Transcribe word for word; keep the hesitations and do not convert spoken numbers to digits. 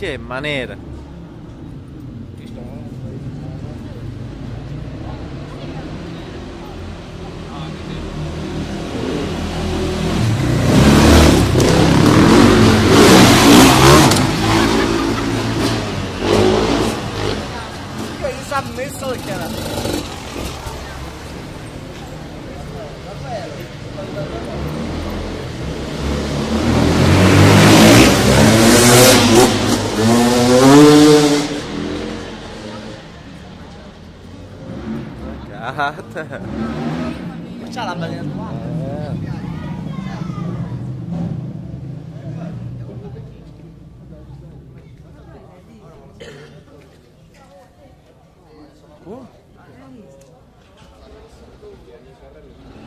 Che maneira. Io sa messo che era. Cagata. Ma c'ha la balena tua? Uh.